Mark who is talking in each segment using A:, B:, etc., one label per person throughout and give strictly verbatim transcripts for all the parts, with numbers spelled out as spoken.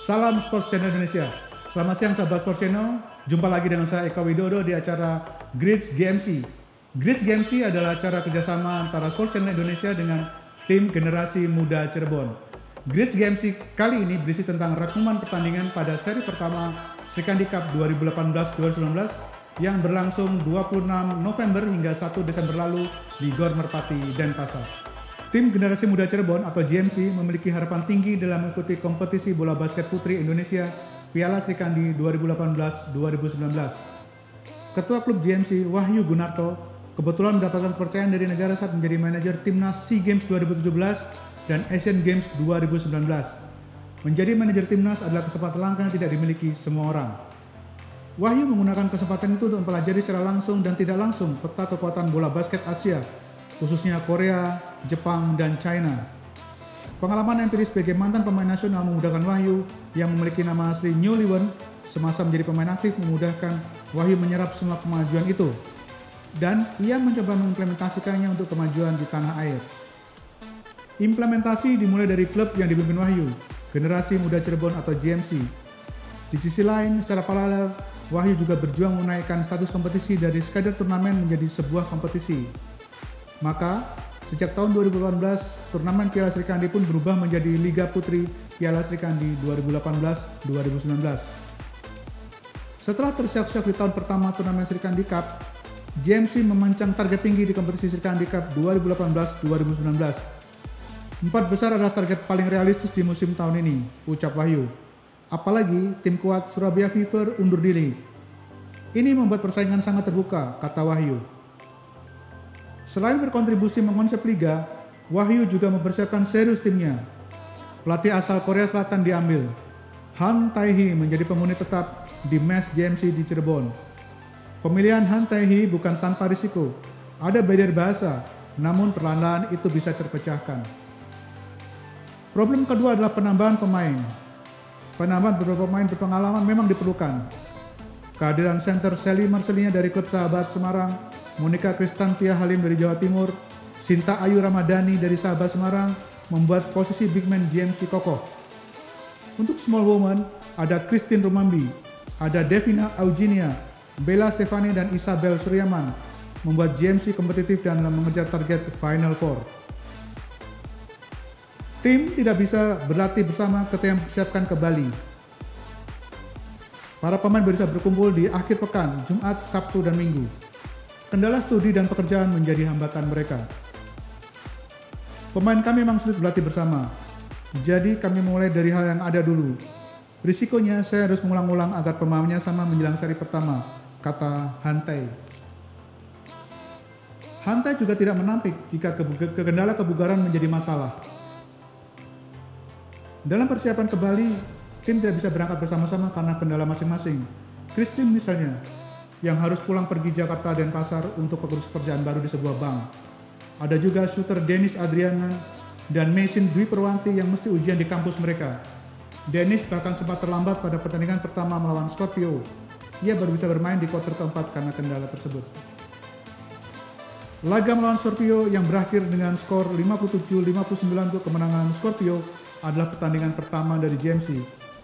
A: Salam Sports Channel Indonesia. Selamat siang sahabat Sports Channel. Jumpa lagi dengan saya Eka Widodo di acara Grids G M C. Grids G M C adalah acara kerjasama antara Sports Channel Indonesia dengan tim Generasi Muda Cirebon. Grids G M C kali ini berisi tentang rangkuman pertandingan pada seri pertama Srikandi Cup dua ribu delapan belas dua ribu sembilan belas yang berlangsung dua puluh enam November hingga satu Desember lalu di Gor Merpati, Denpasar. Tim Generasi Muda Cirebon atau G M C memiliki harapan tinggi dalam mengikuti kompetisi bola basket putri Indonesia Piala Srikandi dua ribu delapan belas dua ribu sembilan belas. Ketua klub G M C, Wahyu Gunarto, kebetulan mendapatkan kepercayaan dari negara saat menjadi manajer timnas SEA Games dua ribu tujuh belas dan Asian Games dua ribu sembilan belas. Menjadi manajer timnas adalah kesempatan langka yang tidak dimiliki semua orang. Wahyu menggunakan kesempatan itu untuk mempelajari secara langsung dan tidak langsung peta kekuatan bola basket Asia, khususnya Korea, Jepang, dan China. Pengalaman empiris sebagai mantan pemain nasional memudahkan Wahyu yang memiliki nama asli New Liwen semasa menjadi pemain aktif memudahkan Wahyu menyerap semua kemajuan itu. Dan ia mencoba mengimplementasikannya untuk kemajuan di tanah air. Implementasi dimulai dari klub yang dipimpin Wahyu, Generasi Muda Cirebon atau G M C. Di sisi lain, secara paralel, Wahyu juga berjuang menaikkan status kompetisi dari sekadar turnamen menjadi sebuah kompetisi. Maka, sejak tahun dua ribu delapan belas, turnamen Piala Srikandi pun berubah menjadi Liga Putri Piala Srikandi dua ribu delapan belas dua ribu sembilan belas. Setelah tersiap-siap di tahun pertama turnamen Srikandi Cup, G M C memancang target tinggi di kompetisi Srikandi Cup dua ribu delapan belas dua ribu sembilan belas. Empat besar adalah target paling realistis di musim tahun ini, ucap Wahyu. Apalagi tim kuat Surabaya Fever undur diri. Ini membuat persaingan sangat terbuka, kata Wahyu. Selain berkontribusi mengkonsep liga, Wahyu juga mempersiapkan serius timnya. Pelatih asal Korea Selatan diambil. Han Tae-hee menjadi penghuni tetap di mes G M C di Cirebon. Pemilihan Han Tae-hee bukan tanpa risiko. Ada barrier bahasa, namun perlahan-lahan itu bisa terpecahkan. Problem kedua adalah penambahan pemain. Penambahan beberapa pemain berpengalaman memang diperlukan. Kehadiran center Sally Marcelina dari klub Sahabat Semarang, Monica Kristantia Halim dari Jawa Timur, Sinta Ayu Ramadhani dari Sahabat Semarang membuat posisi big man G M C kokoh. Untuk small woman, ada Christine Rumambi, ada Devina Eugenia, Bella Stefani dan Isabel Suryaman membuat G M C kompetitif dan mengejar target Final Four. Tim tidak bisa berlatih bersama ketika mempersiapkan ke Bali. Para pemain bisa berkumpul di akhir pekan, Jumat, Sabtu, dan Minggu. Kendala studi dan pekerjaan menjadi hambatan mereka. Pemain kami memang sulit berlatih bersama, jadi kami mulai dari hal yang ada dulu. Risikonya saya harus mengulang-ulang agar pemainnya sama menjelang seri pertama, kata Han Tae. Han Tae juga tidak menampik jika kendala kebugaran menjadi masalah. Dalam persiapan ke Bali, tim tidak bisa berangkat bersama-sama karena kendala masing-masing. Christine misalnya, yang harus pulang pergi Jakarta dan Denpasar untuk mengurus pekerjaan baru di sebuah bank. Ada juga shooter Dennis Adriana dan Mason Dwi Perwanti yang mesti ujian di kampus mereka. Dennis bahkan sempat terlambat pada pertandingan pertama melawan Scorpio. Ia baru bisa bermain di kuarter keempat karena kendala tersebut. Laga melawan Scorpio yang berakhir dengan skor lima puluh tujuh lima puluh sembilan untuk kemenangan Scorpio adalah pertandingan pertama dari G M C.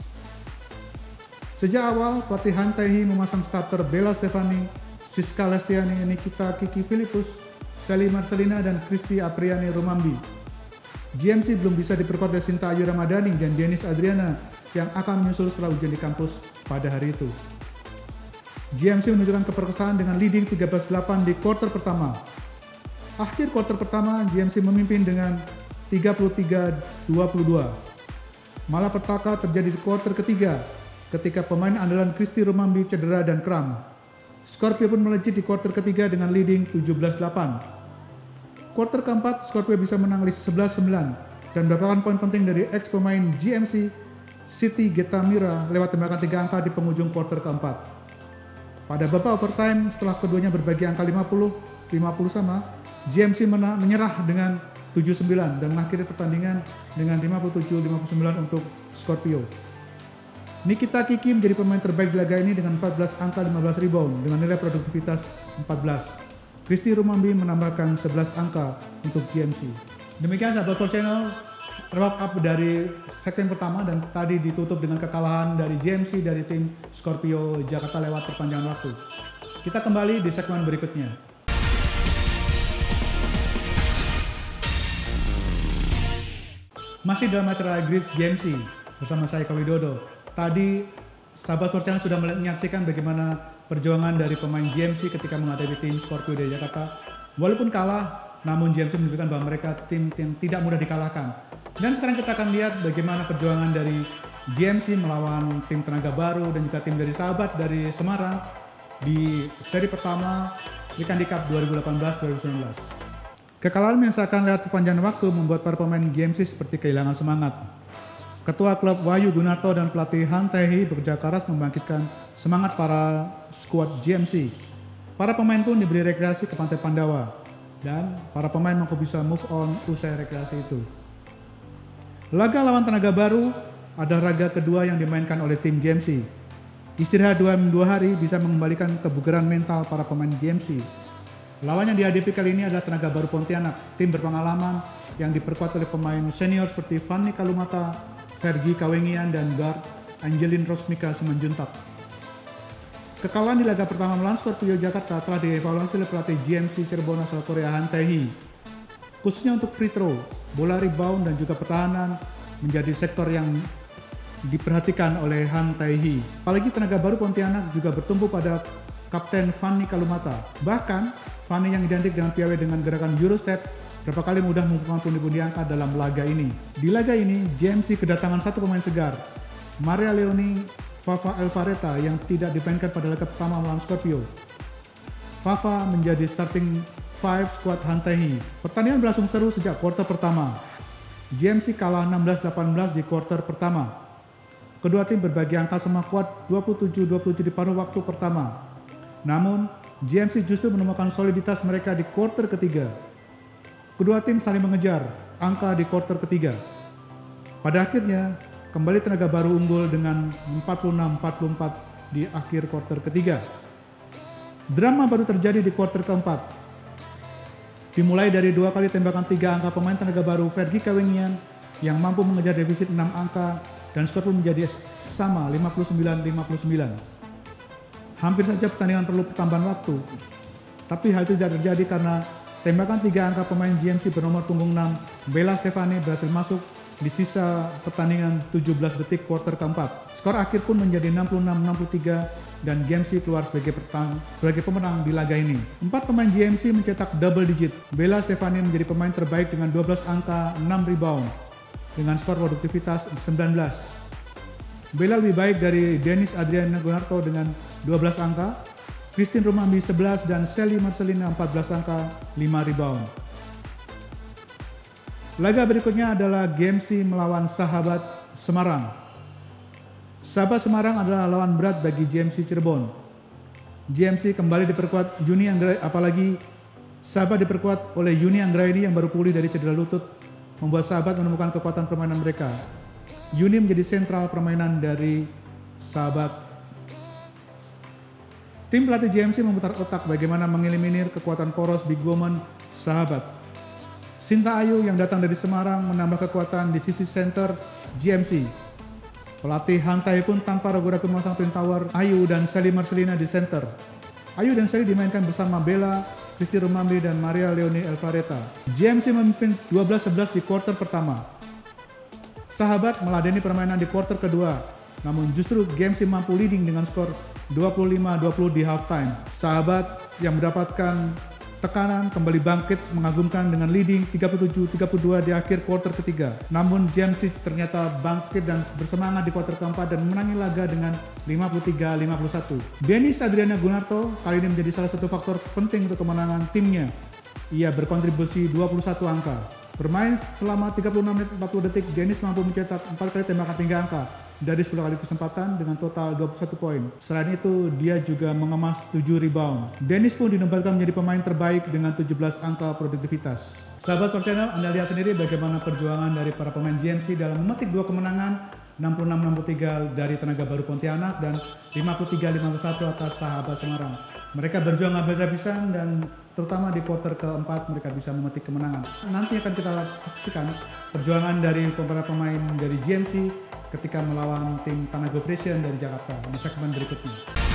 A: Sejak awal, pelatih Han Tae-hee memasang starter Bella Stefani, Siska Lestiani, Nikita Kiki Filipus, Sally Marcelina, dan Kristi Apriani Rumambi. G M C belum bisa diperkuat oleh Sinta Ayu Ramadhani dan Dennis Adriana yang akan menyusul setelah ujian di kampus pada hari itu. G M C menunjukkan keperkasaan dengan leading tiga belas delapan di kuarter pertama. Akhir kuarter pertama, G M C memimpin dengan tiga puluh tiga dua puluh dua. Malapetaka terjadi di kuarter ketiga ketika pemain andalan Kristi Rumambi cedera dan kram. Scorpio pun melejit di kuarter ketiga dengan leading tujuh belas delapan. Kuarter keempat, Scorpio bisa menang sebelas sembilan dan mendapatkan poin penting dari ex pemain G M C, Siti Getamira lewat tembakan tiga angka di penghujung kuarter keempat. Pada babak overtime, setelah keduanya berbagi angka lima puluh lima puluh sama, G M C menyerah dengan tujuh sembilan dan mengakhiri pertandingan dengan lima puluh tujuh lima puluh sembilan untuk Scorpio. Nikita Kiki menjadi pemain terbaik di laga ini dengan empat belas angka lima belas rebound dengan nilai produktivitas empat belas. Kristi Rumambi menambahkan sebelas angka untuk G M C. Demikian sahabat Sports Channel, wrap up dari segmen pertama dan tadi ditutup dengan kekalahan dari G M C dari tim Scorpio Jakarta lewat perpanjangan waktu. Kita kembali di segmen berikutnya. Masih dalam acara Grids G M C bersama saya Eko Widodo. Tadi sahabat Sport Channel sudah menyaksikan bagaimana perjuangan dari pemain G M C ketika menghadapi tim Scorpio dari Jakarta. Walaupun kalah, namun G M C menunjukkan bahwa mereka tim yang tidak mudah dikalahkan. Dan sekarang kita akan lihat bagaimana perjuangan dari G M C melawan tim Tenaga Baru dan juga tim dari sahabat dari Semarang di seri pertama Ikan di Cup dua ribu delapan belas dua ribu sembilan belas. Kekalahan yang seakan lewat perpanjangan waktu membuat para pemain G M C seperti kehilangan semangat. Ketua klub Wahyu Gunarto dan pelatih Han Tae-hee bekerja keras membangkitkan semangat para skuad G M C. Para pemain pun diberi rekreasi ke Pantai Pandawa dan para pemain mampu bisa move on usai rekreasi itu. Laga lawan Tenaga Baru adalah laga kedua yang dimainkan oleh tim G M C. Istirahat dua, dua hari bisa mengembalikan kebugaran mental para pemain G M C. Lawan yang dihadapi kali ini adalah Tenaga Baru Pontianak, tim berpengalaman yang diperkuat oleh pemain senior seperti Fanny Kalumata, Fergie Kawengian, dan guard Angelin Rosmika Simanjuntak. Kekalahan di laga pertama melawan Scorpio Jakarta telah dievaluasi oleh pelatih G M C Cirebon asal Korea Han Tae-hee. Khususnya untuk free throw, bola rebound, dan juga pertahanan menjadi sektor yang diperhatikan oleh Han Tae-hee. Apalagi Tenaga Baru Pontianak juga bertumpu pada Kapten Fanny Kalumata. Bahkan, Fanny yang identik dengan piawai dengan gerakan Eurostep berapa kali mudah membukukan pundi-pundi angka dalam laga ini. Di laga ini, G M C kedatangan satu pemain segar, Maria Leoni Fafa Elvareta yang tidak dimainkan pada laga pertama melawan Scorpio. Fafa menjadi starting five squad Han Tae-hee. Pertandingan berlangsung seru sejak kuarter pertama. G M C kalah enam belas delapan belas di kuarter pertama. Kedua tim berbagi angka sama kuat dua puluh tujuh dua puluh tujuh di paruh waktu pertama. Namun, G M C justru menemukan soliditas mereka di kuarter ketiga. Kedua tim saling mengejar angka di kuarter ketiga. Pada akhirnya, kembali Tenaga Baru unggul dengan empat puluh enam empat puluh empat di akhir kuarter ketiga. Drama baru terjadi di kuarter keempat. Dimulai dari dua kali tembakan tiga angka pemain Tenaga Baru Fergie Kawengian yang mampu mengejar defisit enam angka dan skor pun menjadi sama lima puluh sembilan lima puluh sembilan. Hampir saja pertandingan perlu pertambahan waktu. Tapi hal itu tidak terjadi karena tembakan tiga angka pemain G M C bernomor punggung enam Bella Stefani berhasil masuk di sisa pertandingan tujuh belas detik kuarter keempat. Skor akhir pun menjadi enam puluh enam enam puluh tiga dan G M C keluar sebagai, petang, sebagai pemenang di laga ini. Empat pemain G M C mencetak double digit. Bella Stefani menjadi pemain terbaik dengan dua belas angka, enam rebound dengan skor produktivitas sembilan belas. Bella lebih baik dari Dennis Adriana Gunarto dengan dua belas angka, Christine Rumambi sebelas dan Sally Marcelina empat belas angka, lima rebound. Laga berikutnya adalah G M C melawan Sahabat Semarang. Sahabat Semarang adalah lawan berat bagi G M C Cirebon. G M C kembali diperkuat Yuni Anggra, apalagi Sahabat diperkuat oleh Yuni Anggraini yang baru pulih dari cedera lutut, membuat Sahabat menemukan kekuatan permainan mereka. Yuni menjadi sentral permainan dari Sahabat. Tim pelatih G M C memutar otak bagaimana mengeliminir kekuatan poros big woman Sahabat. Sinta Ayu yang datang dari Semarang menambah kekuatan di sisi center G M C. Pelatih Han Tae-hee pun tanpa ragu-ragu memasang Twin Tower Ayu dan Sally Marcelina di center. Ayu dan Sally dimainkan bersama Bella, Christine Rumambi, dan Maria Leoni Elvareta. G M C memimpin dua belas sebelas di kuarter pertama. Sahabat meladeni permainan di kuarter kedua, namun justru G M C mampu leading dengan skor dua puluh lima dua puluh di halftime. Sahabat yang mendapatkan tekanan kembali bangkit mengagumkan dengan leading tiga puluh tujuh tiga puluh dua di akhir kuarter ketiga. Namun G M C ternyata bangkit dan bersemangat di kuarter keempat dan menangi laga dengan lima puluh tiga lima puluh satu. Dennis Adriana Gunarto kali ini menjadi salah satu faktor penting untuk kemenangan timnya. Ia berkontribusi dua puluh satu angka. Bermain selama tiga puluh enam menit empat puluh detik, Dennis mampu mencetak empat kali tembakan tiga angka dari sepuluh kali kesempatan dengan total dua puluh satu poin. Selain itu, dia juga mengemas tujuh rebound. Dennis pun dinobatkan menjadi pemain terbaik dengan tujuh belas angka produktivitas. Sahabat Sport Channel, Anda lihat sendiri bagaimana perjuangan dari para pemain G M C dalam memetik dua kemenangan enam puluh enam enam puluh tiga dari Tenaga Baru Pontianak dan lima puluh tiga lima puluh satu atas Sahabat Semarang. Mereka berjuang habis-habisan dan terutama di kuarter keempat mereka bisa memetik kemenangan. Nanti akan kita saksikan perjuangan dari beberapa pemain dari G M C ketika melawan tim Tanago Freshen dari Jakarta di segmen berikutnya.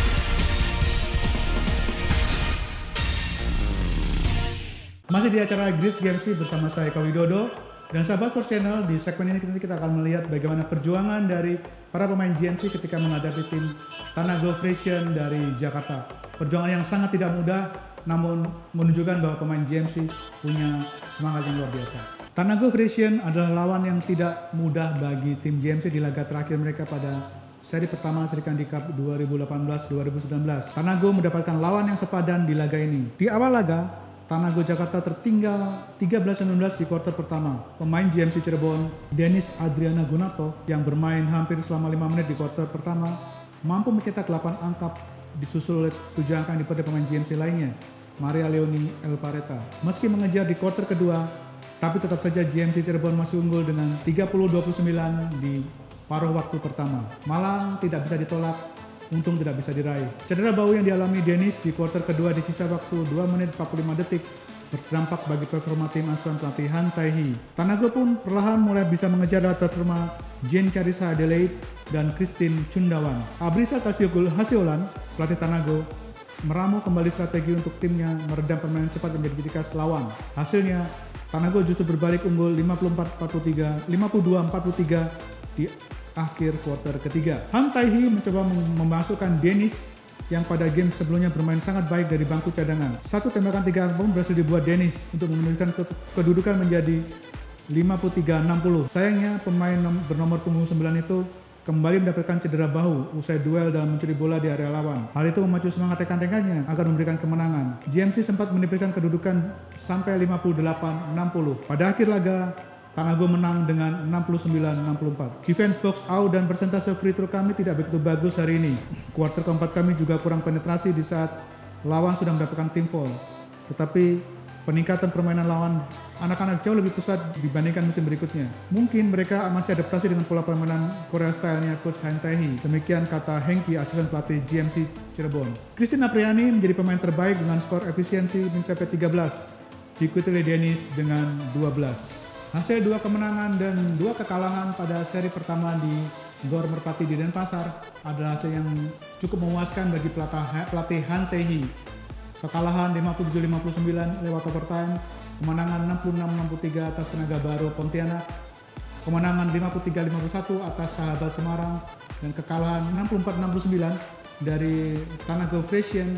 A: Masih di acara Grids G M C bersama saya Eka Widodo dan sahabat Sports Channel. Di segmen ini nanti kita akan melihat bagaimana perjuangan dari para pemain G M C ketika menghadapi tim Tanago Freshen dari Jakarta. Perjuangan yang sangat tidak mudah, namun menunjukkan bahwa pemain G M C punya semangat yang luar biasa. Tanago Freshen adalah lawan yang tidak mudah bagi tim G M C di laga terakhir mereka pada seri pertama Sri Kandi Cup dua ribu delapan belas dua ribu sembilan belas. Tanago mendapatkan lawan yang sepadan di laga ini. Di awal laga, Tanago Jakarta tertinggal tiga belas sembilan belas di kuarter pertama. Pemain G M C Cirebon, Dennis Adriana Gunarto, yang bermain hampir selama lima menit di kuarter pertama, mampu mencetak delapan angka disusul oleh tujuh angka yang diperoleh pemain G M C lainnya, Maria Leoni Elvareta. Meski mengejar di kuarter kedua, tapi tetap saja G M C Cirebon masih unggul dengan tiga puluh dua puluh sembilan di paruh waktu pertama. Malang tidak bisa ditolak, untung tidak bisa diraih. Cedera bahu yang dialami Dennis di kuarter kedua di sisa waktu dua menit empat puluh lima detik berdampak bagi performa tim asuhan pelatih Han Tae-hee. Tanago pun perlahan mulai bisa mengejar lewat performa Jen Carissa Adelaide dan Christine Cundawan. Abrisa Kasiogul Hasiolan, pelatih Tanago, meramu kembali strategi untuk timnya meredam permainan cepat yang menjadi ciri khas lawan. Hasilnya, Tanago justru berbalik unggul lima puluh empat empat puluh tiga, lima puluh dua empat puluh tiga di akhir kuarter ketiga. Han Tae-hee mencoba memasukkan Dennis yang pada game sebelumnya bermain sangat baik dari bangku cadangan. Satu tembakan tiga angka pun berhasil dibuat Dennis untuk menunjukkan kedudukan menjadi lima puluh tiga enam puluh. Sayangnya pemain bernomor punggung sembilan itu kembali mendapatkan cedera bahu usai duel dalam mencuri bola di area lawan. Hal itu memacu semangat rekan-rekannya agar memberikan kemenangan. G M C sempat menipiskan kedudukan sampai lima puluh delapan enam puluh. Pada akhir laga, Tanago menang dengan enam puluh sembilan enam puluh empat. Defense box out dan persentase free throw kami tidak begitu bagus hari ini. Kuarter keempat kami juga kurang penetrasi di saat lawan sudah mendapatkan team foul. Tetapi peningkatan permainan lawan anak-anak jauh lebih pesat dibandingkan musim berikutnya. Mungkin mereka masih adaptasi dengan pola permainan Korea style-nya Coach Han Tae-hee. Demikian kata Hengki, asisten pelatih G M C Cirebon. Christine Apriani menjadi pemain terbaik dengan skor efisiensi mencapai tiga belas. Diikuti oleh Dennis dengan dua belas. Hasil dua kemenangan dan dua kekalahan pada seri pertama di Gor Merpati di Denpasar adalah hasil yang cukup memuaskan bagi pelatih Han Tae-hee. Kekalahan lima puluh tujuh lima puluh sembilan lewat overtime, kemenangan enam puluh enam enam puluh tiga atas Tenaga Baru Pontianak, kemenangan lima puluh tiga lima puluh satu atas Sahabat Semarang, dan kekalahan enam puluh empat enam puluh sembilan dari Tanago Freshen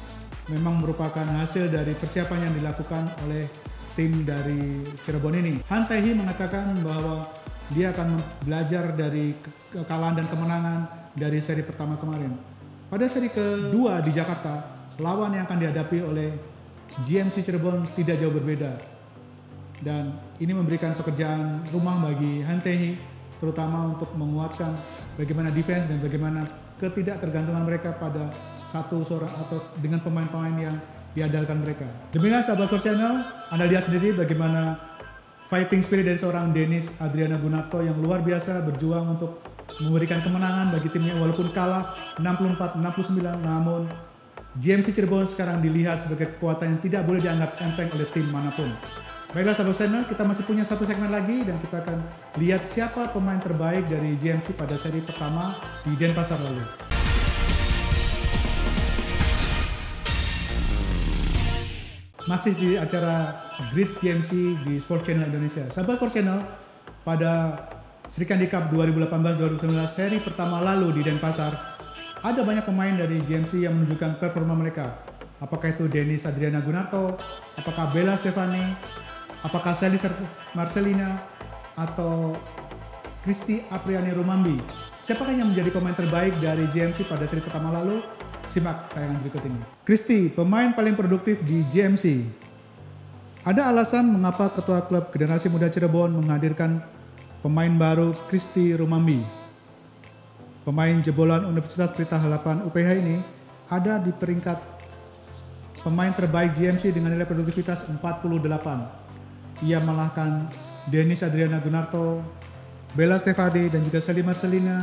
A: memang merupakan hasil dari persiapan yang dilakukan oleh tim dari Cirebon ini. Han Tae-hee mengatakan bahwa dia akan belajar dari kekalahan dan kemenangan dari seri pertama kemarin. Pada seri kedua di Jakarta, lawan yang akan dihadapi oleh G M C Cirebon tidak jauh berbeda. Dan ini memberikan pekerjaan rumah bagi Han Tae-hee, terutama untuk menguatkan bagaimana defense dan bagaimana ketidaktergantungan mereka pada satu seorang atau dengan pemain-pemain yang diandalkan mereka. Demikian sahabat Sports Channel, Anda lihat sendiri bagaimana fighting spirit dari seorang Dennis Adriana Gunarto yang luar biasa berjuang untuk memberikan kemenangan bagi timnya walaupun kalah enam puluh empat enam puluh sembilan, namun G M C Cirebon sekarang dilihat sebagai kekuatan yang tidak boleh dianggap enteng oleh tim manapun. Baiklah sahabat channel, kita masih punya satu segmen lagi dan kita akan lihat siapa pemain terbaik dari G M C pada seri pertama di Denpasar lalu. Masih di acara Grids G M C di Sports Channel Indonesia. Sahabat Sports Channel, pada Sri Kandi Cup dua ribu delapan belas dua ribu sembilan belas seri pertama lalu di Denpasar, ada banyak pemain dari G M C yang menunjukkan performa mereka. Apakah itu Dennis Adriana Gunarto, apakah Bella Stefani, apakah Sally Marcelina, atau Christy Apriani Rumambi. Siapakah yang menjadi pemain terbaik dari G M C pada seri pertama lalu? Simak tayangan berikut ini. Christy, pemain paling produktif di G M C. Ada alasan mengapa ketua klub Generasi Muda Cirebon menghadirkan pemain baru Christy Rumambi. Pemain jebolan Universitas Pelita Harapan U P H ini ada di peringkat pemain terbaik G M C dengan nilai produktivitas empat puluh delapan. Ia mengalahkan Dennis Adriana Gunarto, Bella Stefani, dan juga Sally Marcelina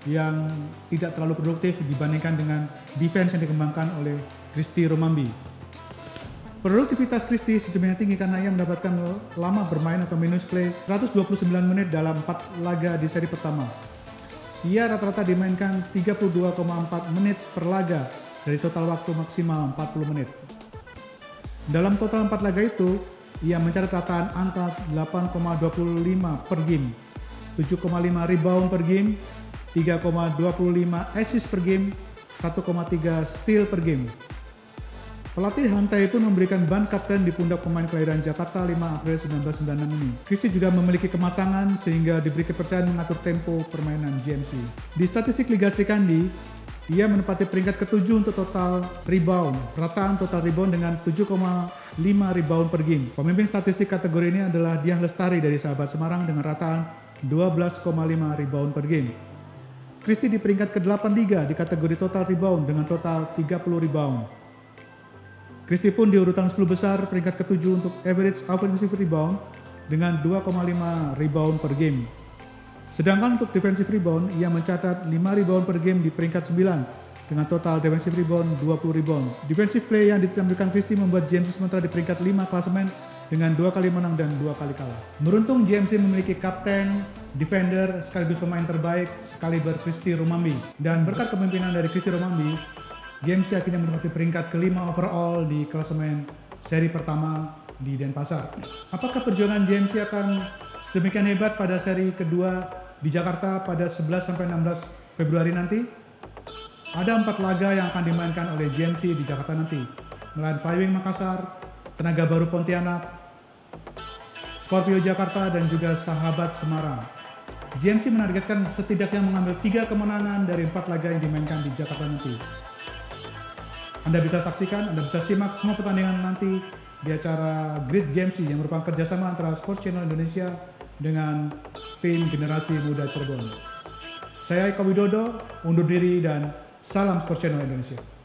A: yang tidak terlalu produktif dibandingkan dengan defense yang dikembangkan oleh Christy Romambi. Produktivitas Christy sedemikian tinggi karena ia mendapatkan lama bermain atau minus play seratus dua puluh sembilan menit dalam empat laga di seri pertama. Ia rata-rata dimainkan tiga puluh dua koma empat menit per laga dari total waktu maksimal empat puluh menit. Dalam total empat laga itu, ia mencatat rataan angka delapan koma dua puluh lima per game, tujuh koma lima rebound per game, tiga koma dua puluh lima assist per game, satu koma tiga steal per game. Pelatih Hantai pun memberikan ban kapten di pundak pemain kelahiran Jakarta lima April seribu sembilan ratus sembilan puluh enam ini. Christy juga memiliki kematangan sehingga diberi kepercayaan mengatur tempo permainan G M C. Di statistik Liga Sri Kandi, ia menempati peringkat ketujuh untuk total rebound, rataan total rebound dengan tujuh koma lima rebound per game. Pemimpin statistik kategori ini adalah Diah Lestari dari Sahabat Semarang dengan rataan dua belas koma lima rebound per game. Christy di peringkat kedelapan Liga di kategori total rebound dengan total tiga puluh rebound. Christy pun di urutan sepuluh besar peringkat ketujuh untuk average offensive rebound dengan dua koma lima rebound per game. Sedangkan untuk defensive rebound, ia mencatat lima rebound per game di peringkat sembilan dengan total defensive rebound dua puluh rebound. Defensive play yang ditampilkan Christy membuat G M C sementara di peringkat lima klasemen dengan dua kali menang dan dua kali kalah. Beruntung G M C memiliki kapten, defender, sekaligus pemain terbaik sekaliber Christy Romambi. Dan berkat kepemimpinan dari Christy Romambi, G M C akhirnya menempati peringkat kelima overall di klasemen seri pertama di Denpasar. Apakah perjuangan G M C akan sedemikian hebat pada seri kedua di Jakarta pada sebelas sampai enam belas Februari nanti? Ada empat laga yang akan dimainkan oleh G M C di Jakarta nanti, melawan Flywing Makassar, Tenaga Baru Pontianak, Scorpio Jakarta, dan juga Sahabat Semarang. G M C menargetkan setidaknya mengambil tiga kemenangan dari empat laga yang dimainkan di Jakarta nanti. Anda bisa saksikan, Anda bisa simak semua pertandingan nanti di acara Great G M C yang merupakan kerjasama antara Sports Channel Indonesia dengan tim Generasi Muda Cirebon. Saya Eko Widodo, undur diri dan salam Sports Channel Indonesia.